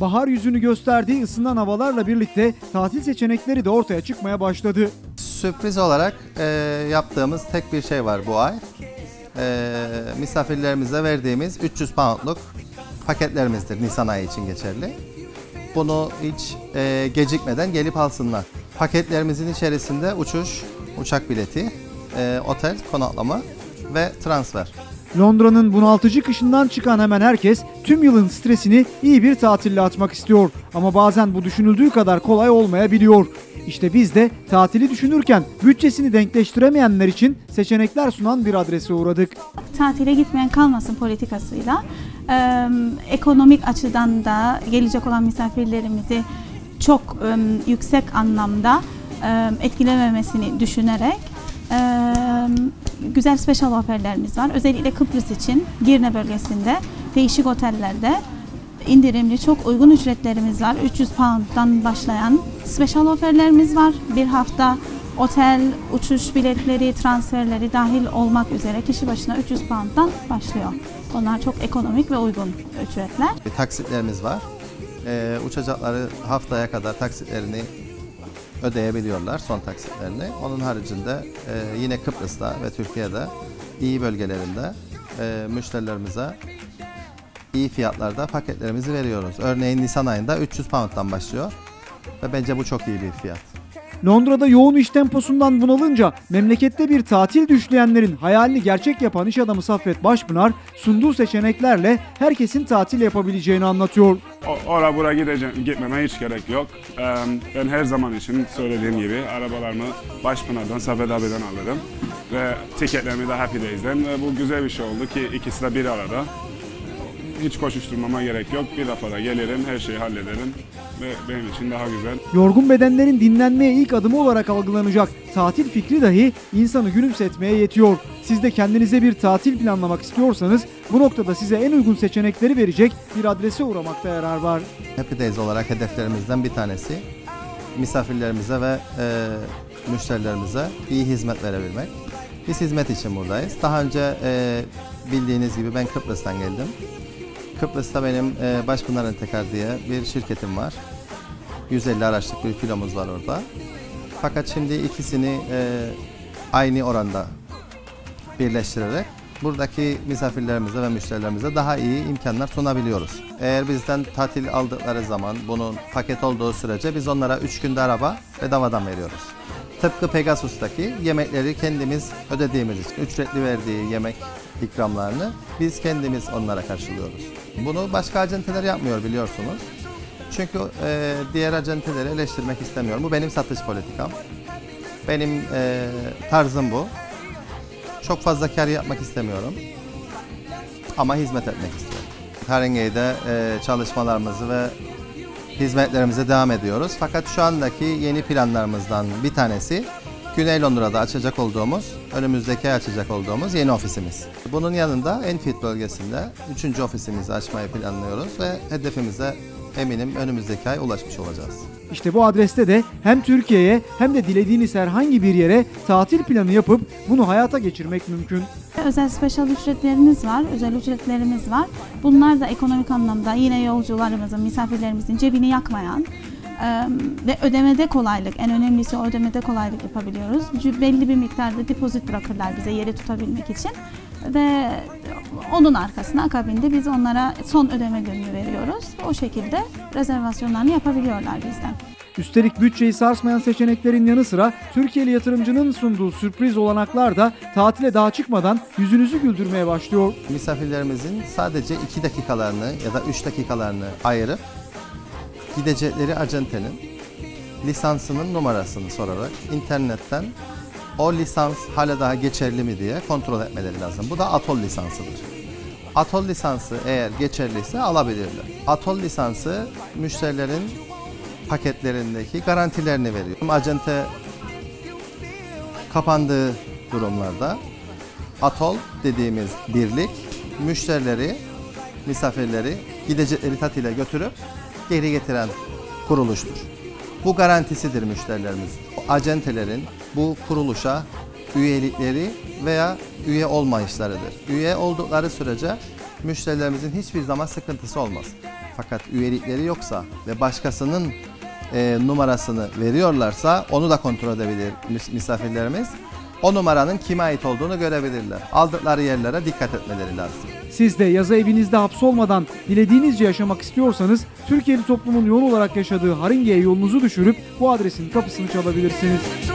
bahar yüzünü gösterdiği ısınan havalarla birlikte tatil seçenekleri de ortaya çıkmaya başladı. Sürpriz olarak yaptığımız tek bir şey var bu ay. Misafirlerimize verdiğimiz 300 poundluk paketlerimizdir, Nisan ayı için geçerli. Bunu hiç gecikmeden gelip alsınlar. Paketlerimizin içerisinde uçuş, uçak bileti, otel, konaklama ve transfer. Londra'nın bunaltıcı kışından çıkan hemen herkes tüm yılın stresini iyi bir tatille atmak istiyor. Ama bazen bu düşünüldüğü kadar kolay olmayabiliyor. İşte biz de tatili düşünürken bütçesini denkleştiremeyenler için seçenekler sunan bir adrese uğradık. Tatile gitmeyen kalmasın politikasıyla ekonomik açıdan da gelecek olan misafirlerimizi çok yüksek anlamda etkilememesini düşünerek güzel special offerlerimiz var. Özellikle Kıbrıs için Girne bölgesinde değişik otellerde indirimli çok uygun ücretlerimiz var. 300 pound'dan başlayan special offerlerimiz var. Bir hafta otel, uçuş biletleri, transferleri dahil olmak üzere kişi başına 300 pound'dan başlıyor. Onlar çok ekonomik ve uygun ücretler. Taksitlerimiz var. Uçacakları haftaya kadar taksitlerini ödeyebiliyorlar, son taksitlerini. Onun haricinde yine Kıbrıs'ta ve Türkiye'de iyi bölgelerinde müşterilerimize iyi fiyatlarda paketlerimizi veriyoruz. Örneğin Nisan ayında 300 pound'dan başlıyor ve bence bu çok iyi bir fiyat. Londra'da yoğun iş temposundan bunalınca memlekette bir tatil düşleyenlerin hayalini gerçek yapan iş adamı Saffet Başpınar sunduğu seçeneklerle herkesin tatil yapabileceğini anlatıyor. Oraya buraya gitmeme hiç gerek yok. Ben her zaman için söylediğim gibi arabalarımı Başpınar'dan, Saffet abiden alırım. Ve tiketlerimi de Happy Days'den. Ve bu güzel bir şey oldu ki ikisi de bir arada. Hiç koşuşturmama gerek yok. Bir defa gelirim, her şeyi hallederim ve benim için daha güzel. Yorgun bedenlerin dinlenmeye ilk adımı olarak algılanacak tatil fikri dahi insanı gülümsetmeye yetiyor. Siz de kendinize bir tatil planlamak istiyorsanız bu noktada size en uygun seçenekleri verecek bir adrese uğramakta yarar var. Happy Days olarak hedeflerimizden bir tanesi misafirlerimize ve müşterilerimize iyi hizmet verebilmek. Biz hizmet için buradayız. Daha önce bildiğiniz gibi ben Kıbrıs'tan geldim. Kıbrıs'ta benim Başpınar Entekar diye bir şirketim var. 150 araçlık bir filomuz var orada. Fakat şimdi ikisini aynı oranda birleştirerek buradaki misafirlerimize ve müşterilerimize daha iyi imkanlar sunabiliyoruz. Eğer bizden tatil aldıkları zaman bunun paket olduğu sürece biz onlara 3 günde araba bedavadan veriyoruz. Tıpkı Pegasus'taki yemekleri kendimiz ödediğimiz için ücretli verdiği yemek ikramlarını biz kendimiz onlara karşılıyoruz. Bunu başka acenteler yapmıyor biliyorsunuz. Çünkü diğer acenteleri eleştirmek istemiyorum. Bu benim satış politikam. Benim tarzım bu. Çok fazla kar yapmak istemiyorum. Ama hizmet etmek istiyorum. Haringey'de çalışmalarımızı ve hizmetlerimize devam ediyoruz. Fakat şu andaki yeni planlarımızdan bir tanesi Güney Londra'da açacak olduğumuz, önümüzdeki açacak olduğumuz yeni ofisimiz. Bunun yanında Enfield bölgesinde 3. ofisimizi açmayı planlıyoruz ve hedefimize eminim önümüzdeki ay ulaşmış olacağız. İşte bu adreste de hem Türkiye'ye hem de dilediğiniz herhangi bir yere tatil planı yapıp bunu hayata geçirmek mümkün. Özel special ücretlerimiz var, özel ücretlerimiz var. Bunlar da ekonomik anlamda yine yolcularımızın, misafirlerimizin cebini yakmayan ve ödemede kolaylık, en önemlisi o ödemede kolaylık yapabiliyoruz. Belli bir miktarda depozit bırakırlar bize yeri tutabilmek için ve onun arkasına akabinde biz onlara son ödeme gününü veriyoruz. O şekilde rezervasyonlarını yapabiliyorlar bizden. Üstelik bütçeyi sarsmayan seçeneklerin yanı sıra Türkiye'li yatırımcının sunduğu sürpriz olanaklar da tatile daha çıkmadan yüzünüzü güldürmeye başlıyor. Misafirlerimizin sadece 2 dakikalarını ya da 3 dakikalarını ayırıp gidecekleri acentenin lisansının numarasını sorarak internetten o lisans hala daha geçerli mi diye kontrol etmeleri lazım. Bu da Atol lisansıdır. Atol lisansı eğer geçerliyse alabilirler. Atol lisansı müşterilerin paketlerindeki garantilerini veriyor. Acente kapandığı durumlarda Atol dediğimiz birlik müşterileri, misafirleri gidecekleri tatile götürüp geri getiren kuruluştur. Bu garantisidir müşterilerimiz. Acentelerin bu kuruluşa üyelikleri veya üye olmayışlarıdır. Üye oldukları sürece müşterilerimizin hiçbir zaman sıkıntısı olmaz. fakat üyelikleri yoksa ve başkasının numarasını veriyorlarsa onu da kontrol edebilir misafirlerimiz. O numaranın kime ait olduğunu görebilirler. Aldıkları yerlere dikkat etmeleri lazım. Siz de yazı evinizde hapsolmadan dilediğinizce yaşamak istiyorsanız Türkiye'li toplumun yoğun olarak yaşadığı Haringey'e yolunuzu düşürüp bu adresin kapısını çalabilirsiniz.